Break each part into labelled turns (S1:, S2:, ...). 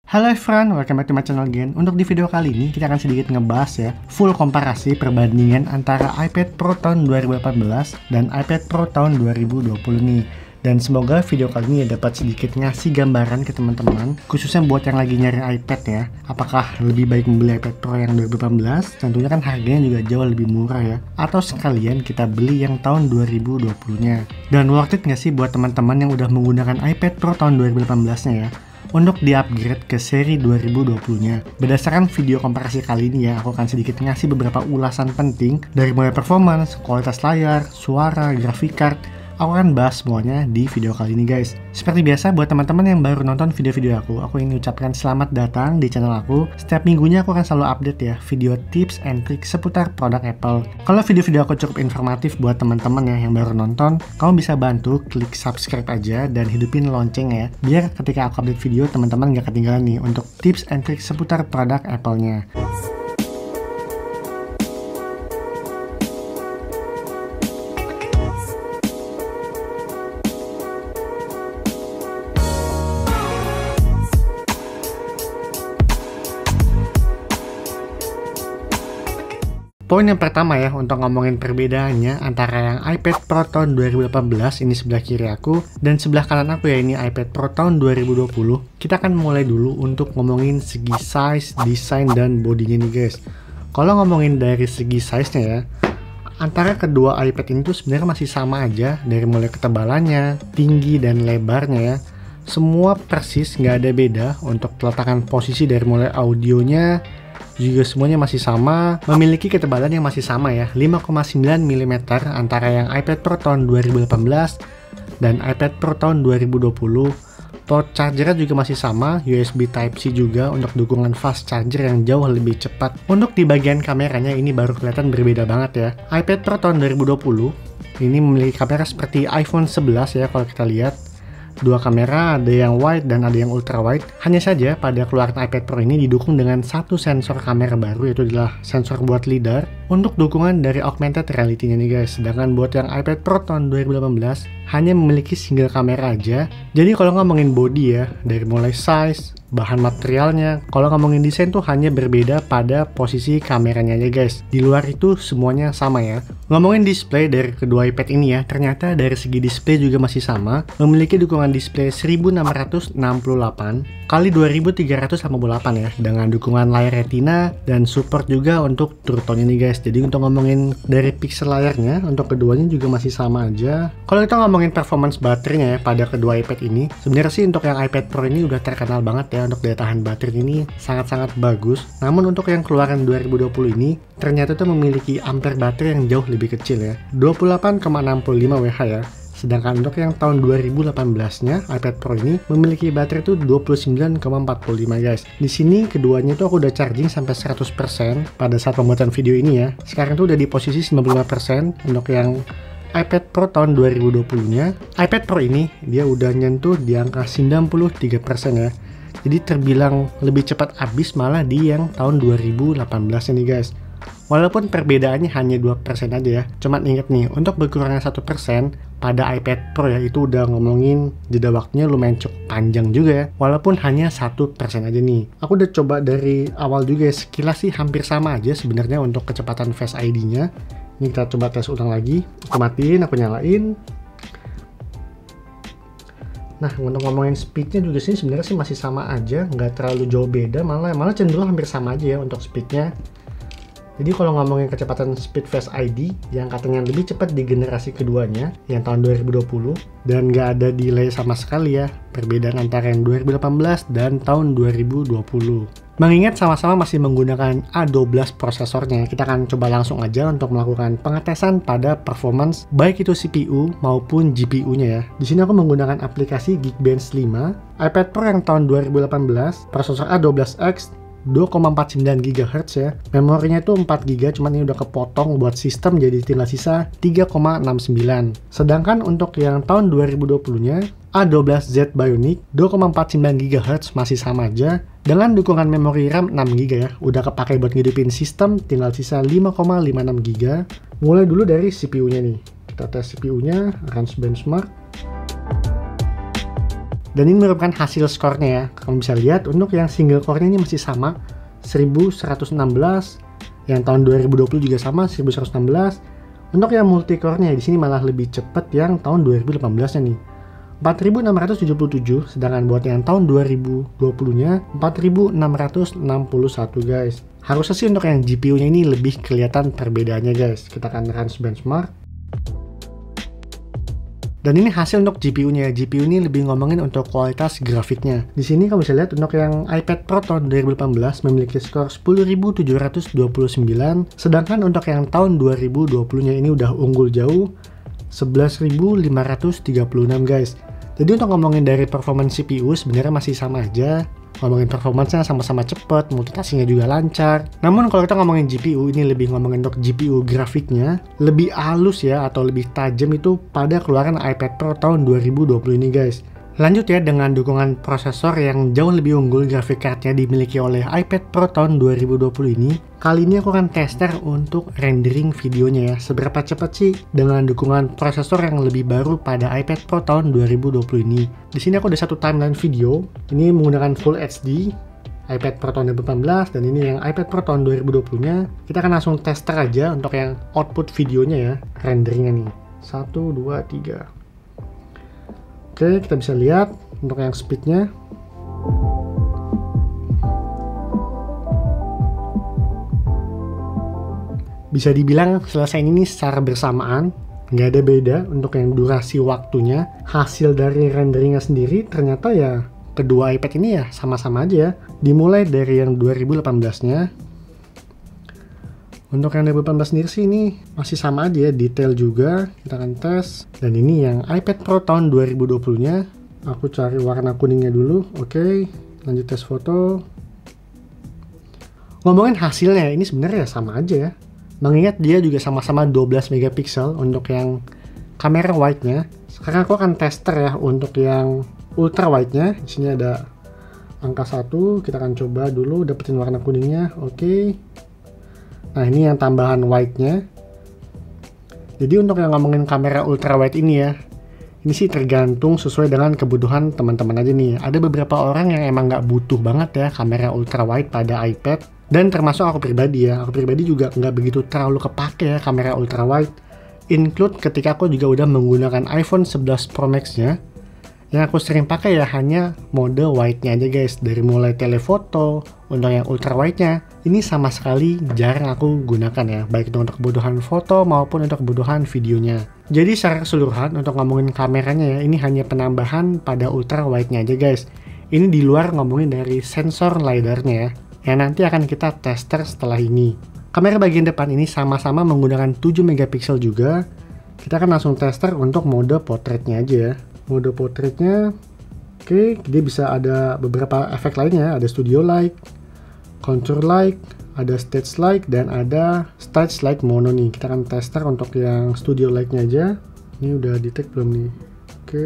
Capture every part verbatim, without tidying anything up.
S1: Halo everyone, welcome back to my channel again. Untuk di video kali ini kita akan sedikit ngebahas ya full komparasi perbandingan antara iPad Pro tahun dua ribu delapan belas dan iPad Pro tahun dua ribu dua puluh nih. Dan semoga video kali ini ya dapat sedikit ngasih gambaran ke teman-teman, khususnya buat yang lagi nyari iPad ya. Apakah lebih baik membeli iPad Pro yang dua ribu delapan belas? Tentunya kan harganya juga jauh lebih murah ya. Atau sekalian kita beli yang tahun dua ribu dua puluh-nya. Dan worth it nggak sih buat teman-teman yang udah menggunakan iPad Pro tahun dua ribu delapan belas-nya ya, untuk di-upgrade ke seri dua ribu dua puluh-nya. Berdasarkan video komparasi kali ini ya, aku akan sedikit ngasih beberapa ulasan penting dari mulai performance, kualitas layar, suara, graphic card. Aku akan bahas semuanya di video kali ini guys. Seperti biasa buat teman-teman yang baru nonton video-video aku, aku ingin ucapkan selamat datang di channel aku. Setiap minggunya aku akan selalu update ya video tips and trick seputar produk Apple. Kalau video-video aku cukup informatif buat teman-teman ya yang baru nonton, kamu bisa bantu klik subscribe aja dan hidupin lonceng ya, biar ketika aku update video teman-teman gak ketinggalan nih untuk tips and trick seputar produk Apple-nya. Poin yang pertama ya, untuk ngomongin perbedaannya antara yang iPad Pro tahun dua ribu delapan belas, ini sebelah kiri aku, dan sebelah kanan aku ya, ini iPad Pro tahun dua ribu dua puluh. Kita akan mulai dulu untuk ngomongin segi size, desain, dan bodinya nih guys. Kalau ngomongin dari segi size-nya ya, antara kedua iPad ini tuh sebenarnya masih sama aja, dari mulai ketebalannya, tinggi, dan lebarnya ya. Semua persis, nggak ada beda. Untuk peletakan posisi dari mulai audionya, juga semuanya masih sama, memiliki ketebalan yang masih sama ya, lima koma sembilan milimeter antara yang iPad Pro tahun dua ribu delapan belas dan iPad Pro tahun dua ribu dua puluh. Port chargernya juga masih sama, U S B Type-C juga untuk dukungan fast charger yang jauh lebih cepat. Untuk di bagian kameranya ini baru kelihatan berbeda banget ya. iPad Pro tahun dua ribu dua puluh ini memiliki kamera seperti iPhone sebelas ya kalau kita lihat. Dua kamera, ada yang wide dan ada yang ultra wide. Hanya saja pada keluaran iPad Pro ini didukung dengan satu sensor kamera baru, yaitu adalah sensor buat lidar untuk dukungan dari augmented reality-nya nih guys. Sedangkan buat yang iPad Pro tahun dua ribu delapan belas hanya memiliki single kamera aja. Jadi kalau ngomongin body ya, dari mulai size, bahan materialnya, kalau ngomongin desain tuh hanya berbeda pada posisi kameranya aja guys. Di luar itu semuanya sama ya. Ngomongin display dari kedua iPad ini ya, ternyata dari segi display juga masih sama, memiliki dukungan display seribu enam ratus enam puluh delapan kali dua ribu tiga ratus delapan puluh delapan ya, dengan dukungan layar retina dan support juga untuk True Tone ini guys. Jadi untuk ngomongin dari pixel layarnya, untuk keduanya juga masih sama aja. Kalau kita ngomongin performance baterainya ya pada kedua iPad ini, sebenarnya sih untuk yang iPad Pro ini udah terkenal banget ya, untuk daya tahan baterai ini sangat-sangat bagus. Namun untuk yang keluaran dua ribu dua puluh ini ternyata tuh memiliki ampere baterai yang jauh lebih kecil ya, dua puluh delapan koma enam lima watt ya. Sedangkan untuk yang tahun dua ribu delapan belas-nya iPad Pro ini memiliki baterai itu dua puluh sembilan koma empat lima guys. Di sini keduanya tuh aku udah charging sampai seratus persen pada saat pembuatan video ini ya. Sekarang tuh udah di posisi sembilan puluh lima persen untuk yang iPad Pro tahun dua ribu dua puluh-nya. iPad Pro ini dia udah nyentuh di angka sembilan puluh tiga persen ya. Jadi terbilang lebih cepat habis malah di yang tahun dua ribu delapan belas ini guys. Walaupun perbedaannya hanya dua persen aja ya. Cuman ingat nih, untuk berkurangnya satu persen pada iPad Pro ya, itu udah ngomongin jeda waktunya lumayan cukup panjang juga ya. Walaupun hanya satu persen aja nih. Aku udah coba dari awal juga ya, sekilas sih hampir sama aja sebenarnya untuk kecepatan Face I D-nya. Ini kita coba tes ulang lagi. Aku matiin, aku nyalain. Nah, untuk ngomongin speednya juga sih sebenarnya sih masih sama aja, nggak terlalu jauh beda, malah malah cenderung hampir sama aja ya untuk speednya. Jadi kalau ngomongin kecepatan speed Face I D yang katanya lebih cepat di generasi keduanya, yang tahun dua ribu dua puluh, dan nggak ada delay sama sekali ya, perbedaan antara yang dua ribu delapan belas dan tahun dua ribu dua puluh. Mengingat sama-sama masih menggunakan A dua belas prosesornya, kita akan coba langsung aja untuk melakukan pengetesan pada performance baik itu C P U maupun G P U-nya ya. Di sini aku menggunakan aplikasi Geekbench lima, iPad Pro yang tahun dua ribu delapan belas, prosesor A dua belas X, dua koma empat sembilan gigahertz ya. Memorinya itu empat giga, cuman ini udah kepotong buat sistem jadi tinggal sisa tiga koma enam sembilan. Sedangkan untuk yang tahun dua ribu dua puluh-nya A dua belas Z Bionic dua koma empat sembilan gigahertz masih sama aja. Dengan dukungan memori RAM enam giga ya, udah kepakai buat ngidupin sistem, tinggal sisa lima koma lima enam giga. Mulai dulu dari C P U-nya nih. Kita tes C P U-nya, Rans Benchmark. Dan ini merupakan hasil skornya ya. Kamu bisa lihat untuk yang single core-nya ini masih sama seribu seratus enam belas, yang tahun dua ribu dua puluh juga sama seribu seratus enam belas. Untuk yang multi core-nya di sini malah lebih cepat yang tahun dua ribu delapan belas-nya nih. empat ribu enam ratus tujuh puluh tujuh, sedangkan buat yang tahun dua ribu dua puluh-nya empat ribu enam ratus enam puluh satu guys. Harusnya sih untuk yang G P U-nya ini lebih kelihatan perbedaannya guys. Kita akan run benchmark. Dan ini hasil untuk G P U-nya. G P U ini lebih ngomongin untuk kualitas grafiknya. Di sini kamu bisa lihat untuk yang iPad Pro tahun dua ribu delapan belas memiliki skor sepuluh ribu tujuh ratus dua puluh sembilan, sedangkan untuk yang tahun dua ribu dua puluh-nya ini udah unggul jauh sebelas ribu lima ratus tiga puluh enam guys. Jadi untuk ngomongin dari performance C P U sebenarnya masih sama aja. Ngomongin performance-nya sama-sama cepat, multitaskingnya juga lancar. Namun kalau kita ngomongin G P U, ini lebih ngomongin untuk G P U grafiknya lebih halus ya, atau lebih tajam itu pada keluaran iPad Pro tahun dua ribu dua puluh ini guys. Lanjut ya dengan dukungan prosesor yang jauh lebih unggul grafik cardnya dimiliki oleh iPad Pro tahun dua ribu dua puluh ini. Kali ini aku akan tester untuk rendering videonya ya. Seberapa cepat sih dengan dukungan prosesor yang lebih baru pada iPad Pro tahun dua ribu dua puluh ini. Di sini aku ada satu timeline video. Ini menggunakan Full H D iPad Pro tahun dua ribu delapan belas, dan ini yang iPad Pro tahun dua ribu dua puluh-nya. Kita akan langsung tester aja untuk yang output videonya ya, renderingnya nih. satu, dua, tiga. Oke, kita bisa lihat untuk yang speednya. Bisa dibilang selesai ini secara bersamaan, nggak ada beda untuk yang durasi waktunya. Hasil dari renderingnya sendiri ternyata ya kedua iPad ini ya sama-sama aja ya. Dimulai dari yang dua ribu delapan belas-nya. Untuk yang dua ribu delapan belas sendiri sih ini masih sama aja ya, detail juga. Kita akan tes. Dan ini yang iPad Pro tahun dua ribu dua puluh-nya. Aku cari warna kuningnya dulu. Oke, lanjut tes foto. Ngomongin hasilnya, ini sebenarnya sama aja ya. Mengingat dia juga sama-sama dua belas megapiksel untuk yang kamera wide-nya. Sekarang aku akan tester ya untuk yang ultra wide-nya. Di sini ada angka satu. Kita akan coba dulu dapetin warna kuningnya. Oke. Nah, ini yang tambahan wide-nya. Jadi untuk yang ngomongin kamera ultra wide ini ya, ini sih tergantung sesuai dengan kebutuhan teman-teman aja nih. Ada beberapa orang yang emang nggak butuh banget ya kamera ultra wide pada iPad. Dan termasuk aku pribadi ya. Aku pribadi juga nggak begitu terlalu kepake ya kamera ultra wide. Include ketika aku juga udah menggunakan iPhone eleven Pro Max-nya. Yang aku sering pakai ya hanya mode wide-nya aja guys. Dari mulai telefoto, untuk yang ultra wide-nya, ini sama sekali jarang aku gunakan ya. Baik itu untuk kebutuhan foto maupun untuk kebutuhan videonya. Jadi secara keseluruhan untuk ngomongin kameranya ya, ini hanya penambahan pada ultra wide-nya aja guys. Ini di luar ngomongin dari sensor LiDAR-nya ya, yang nanti akan kita tester setelah ini. Kamera bagian depan ini sama-sama menggunakan tujuh megapiksel juga. Kita akan langsung tester untuk mode portraitnya aja ya. Mode portraitnya, oke, dia bisa ada beberapa efek lainnya. Ada studio light, contour light, ada stage light, dan ada stage light mono nih. Kita akan tester untuk yang studio light-nya aja. Ini udah detect belum nih? Oke.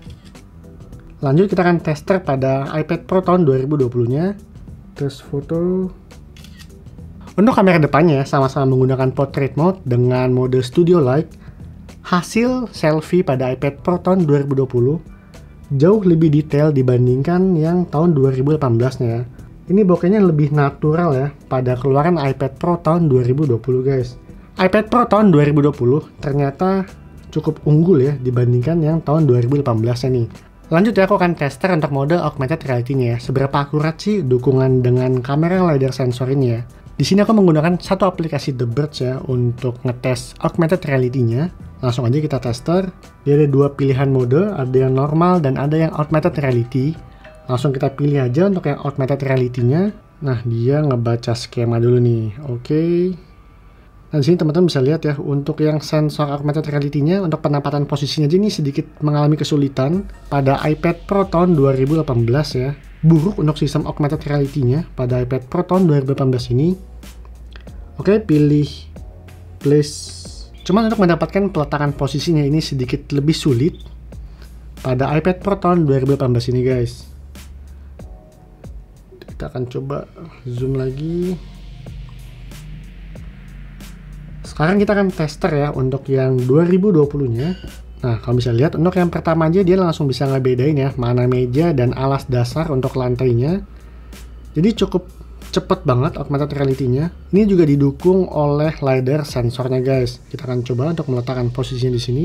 S1: Lanjut kita akan tester pada iPad Pro tahun dua ribu dua puluh-nya. Tes foto. Untuk kamera depannya sama-sama menggunakan portrait mode dengan mode studio light. Hasil selfie pada iPad Pro tahun dua ribu dua puluh jauh lebih detail dibandingkan yang tahun dua ribu delapan belas-nya ya. Ini bokehnya lebih natural ya pada keluaran iPad Pro tahun dua ribu dua puluh guys. iPad Pro tahun dua ribu dua puluh ternyata cukup unggul ya dibandingkan yang tahun dua ribu delapan belas-nya nih. Lanjut ya, aku akan tester untuk mode augmented reality-nya ya. Seberapa akurat sih dukungan dengan kamera LiDAR sensor ini ya. Di sini aku menggunakan satu aplikasi The Birds ya untuk ngetes augmented reality-nya. Langsung aja kita tester. Dia ada dua pilihan mode, ada yang normal dan ada yang augmented reality. Langsung kita pilih aja untuk yang augmented reality-nya. Nah, dia ngebaca skema dulu nih. Oke. Nah, di sini teman-teman bisa lihat ya, untuk yang sensor augmented reality-nya, untuk penempatan posisinya aja ini sedikit mengalami kesulitan pada iPad Pro tahun dua ribu delapan belas ya. Buruk untuk sistem augmented reality-nya pada iPad Pro tahun dua ribu delapan belas ini. Oke, pilih place. Cuman untuk mendapatkan peletakan posisinya ini sedikit lebih sulit pada iPad Pro tahun dua ribu delapan belas ini guys. Kita akan coba zoom lagi. Sekarang kita akan tester ya untuk yang dua ribu dua puluh-nya. Nah, kalau bisa lihat untuk yang pertama aja dia langsung bisa ngebedain ya mana meja dan alas dasar untuk lantainya. Jadi cukup cepet banget augmented reality-nya. Ini juga didukung oleh LiDAR sensornya guys. Kita akan coba untuk meletakkan posisinya di sini.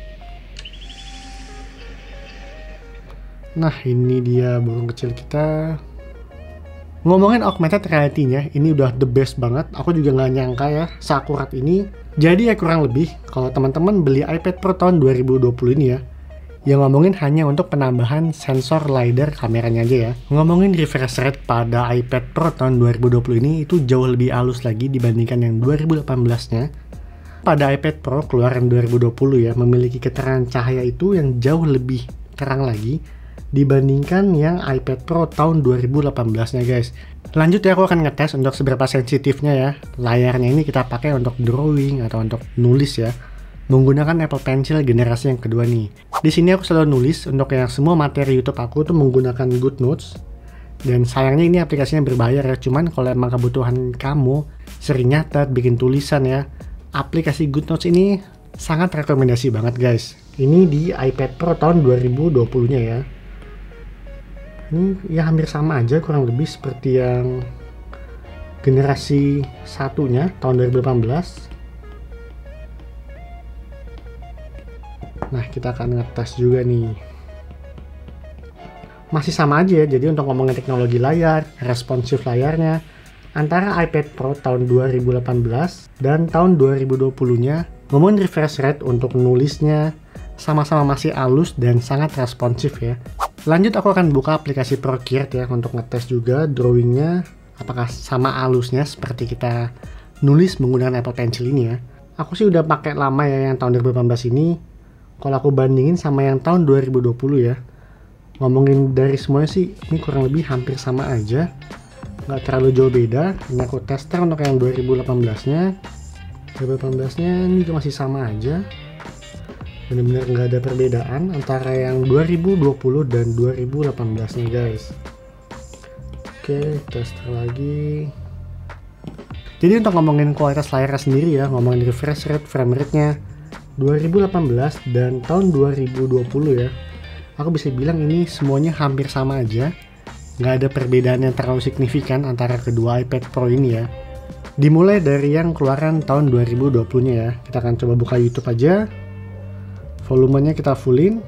S1: Nah, ini dia burung kecil kita. Ngomongin augmented reality-nya, ini udah the best banget. Aku juga nggak nyangka ya, seakurat ini. Jadi ya kurang lebih, kalau teman-teman beli iPad Pro tahun dua ribu dua puluh ini ya, yang ngomongin hanya untuk penambahan sensor LiDAR kameranya aja ya. Ngomongin refresh rate pada iPad Pro tahun dua ribu dua puluh ini itu jauh lebih halus lagi dibandingkan yang dua ribu delapan belas-nya. Pada iPad Pro keluaran dua ribu dua puluh ya, memiliki keterangan cahaya itu yang jauh lebih terang lagi dibandingkan yang iPad Pro tahun dua ribu delapan belas-nya guys. Lanjut ya, aku akan ngetes untuk seberapa sensitifnya ya layarnya ini kita pakai untuk drawing atau untuk nulis ya, menggunakan Apple Pencil generasi yang kedua nih. Di sini aku selalu nulis untuk yang semua materi YouTube aku tuh menggunakan GoodNotes. Dan sayangnya ini aplikasinya berbayar ya, cuman kalau emang kebutuhan kamu sering nyatet, bikin tulisan ya, aplikasi GoodNotes ini sangat rekomendasi banget guys. Ini di iPad Pro tahun dua ribu dua puluh-nya ya. Ini ya hampir sama aja kurang lebih seperti yang generasi satunya tahun dua ribu delapan belas. Nah, kita akan ngetes juga nih. Masih sama aja ya, jadi untuk ngomongin teknologi layar, responsif layarnya, antara iPad Pro tahun dua ribu delapan belas dan tahun dua ribu dua puluh-nya, ngomongin refresh rate untuk nulisnya, sama-sama masih halus dan sangat responsif ya. Lanjut aku akan buka aplikasi Procreate ya untuk ngetes juga drawingnya apakah sama halusnya seperti kita nulis menggunakan Apple Pencil ini ya. Aku sih udah pakai lama ya yang tahun dua ribu delapan belas ini. Kalau aku bandingin sama yang tahun dua ribu dua puluh ya, ngomongin dari semuanya sih ini kurang lebih hampir sama aja, nggak terlalu jauh beda. Ini aku tester untuk yang dua ribu delapan belas-nya. dua ribu delapan belas-nya ini juga masih sama aja. Bener-bener nggak ada perbedaan antara yang dua ribu dua puluh dan dua ribu delapan belas nih guys. Oke, tester lagi. Jadi untuk ngomongin kualitas layarnya sendiri ya, ngomongin refresh rate, frame rate-nya dua ribu delapan belas dan tahun dua ribu dua puluh ya, aku bisa bilang ini semuanya hampir sama aja. Nggak ada perbedaan yang terlalu signifikan antara kedua iPad Pro ini ya. Dimulai dari yang keluaran tahun dua ribu dua puluh-nya ya. Kita akan coba buka YouTube aja. Volumenya kita fullin.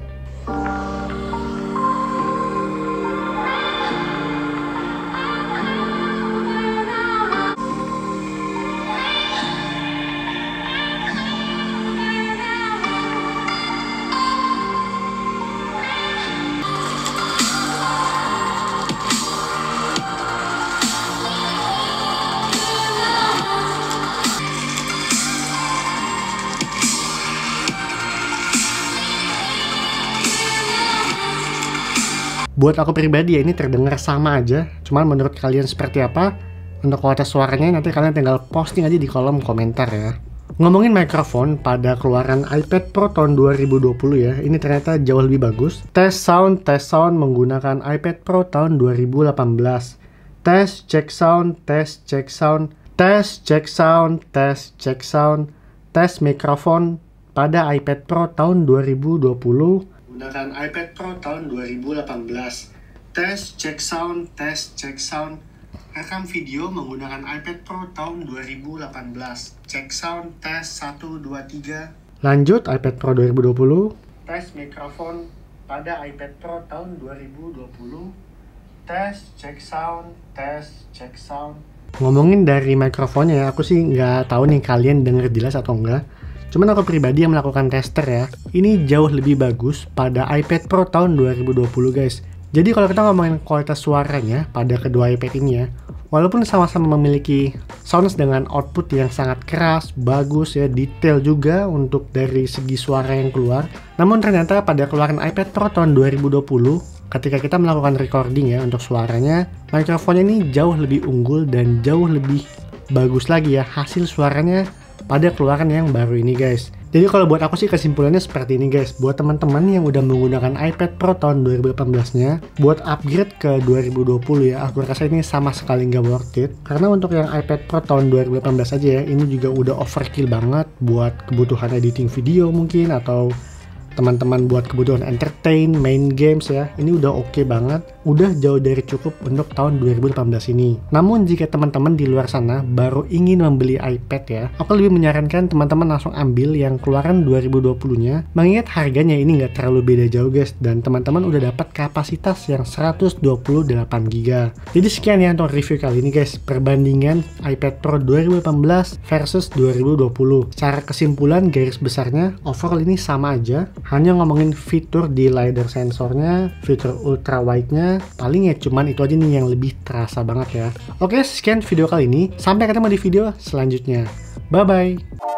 S1: Buat aku pribadi ya ini terdengar sama aja, cuman menurut kalian seperti apa? Untuk kualitas suaranya nanti kalian tinggal posting aja di kolom komentar ya. Ngomongin mikrofon pada keluaran iPad Pro tahun dua ribu dua puluh ya, ini ternyata jauh lebih bagus. Tes sound, tes sound menggunakan iPad Pro tahun dua ribu delapan belas. Tes, cek sound, tes, cek sound, tes, cek sound, tes, cek sound, tes mikrofon pada iPad Pro tahun dua ribu dua puluh. Menggunakan iPad Pro tahun dua ribu delapan belas. Tes, cek sound, tes, cek sound. Rekam video menggunakan iPad Pro tahun dua ribu delapan belas. Cek sound, tes, satu, dua, tiga. Lanjut, iPad Pro dua ribu dua puluh. Tes mikrofon pada iPad Pro tahun dua ribu dua puluh. Tes, cek sound, tes, cek sound. Ngomongin dari mikrofonnya, aku sih nggak tahu nih kalian denger jelas atau enggak. Cuman aku pribadi yang melakukan tester ya, ini jauh lebih bagus pada iPad Pro tahun dua ribu dua puluh guys. Jadi kalau kita ngomongin kualitas suaranya pada kedua iPad ini ya, walaupun sama-sama memiliki sounds dengan output yang sangat keras, bagus ya, detail juga untuk dari segi suara yang keluar. Namun ternyata pada keluaran iPad Pro tahun dua ribu dua puluh, ketika kita melakukan recording ya untuk suaranya, mikrofonnya ini jauh lebih unggul dan jauh lebih bagus lagi ya hasil suaranya pada keluaran yang baru ini guys. Jadi kalau buat aku sih kesimpulannya seperti ini guys. Buat teman-teman yang udah menggunakan iPad Pro tahun dua ribu delapan belas-nya, buat upgrade ke dua ribu dua puluh ya, aku rasa ini sama sekali nggak worth it. Karena untuk yang iPad Pro tahun dua ribu delapan belas aja ya, ini juga udah overkill banget buat kebutuhan editing video mungkin, atau teman-teman buat kebutuhan entertain, main games ya, ini udah oke banget, udah jauh dari cukup untuk tahun dua ribu delapan belas ini. Namun jika teman-teman di luar sana baru ingin membeli iPad ya, aku lebih menyarankan teman-teman langsung ambil yang keluaran dua ribu dua puluh nya, mengingat harganya ini nggak terlalu beda jauh guys, dan teman-teman udah dapat kapasitas yang seratus dua puluh delapan giga. Jadi sekian ya untuk review kali ini guys, perbandingan iPad Pro dua ribu delapan belas versus dua ribu dua puluh. Secara kesimpulan garis besarnya overall ini sama aja, hanya ngomongin fitur di LiDAR sensornya, fitur ultra wide-nya, paling ya cuman itu aja nih yang lebih terasa banget ya. Oke, sekian video kali ini, sampai ketemu di video selanjutnya. Bye bye.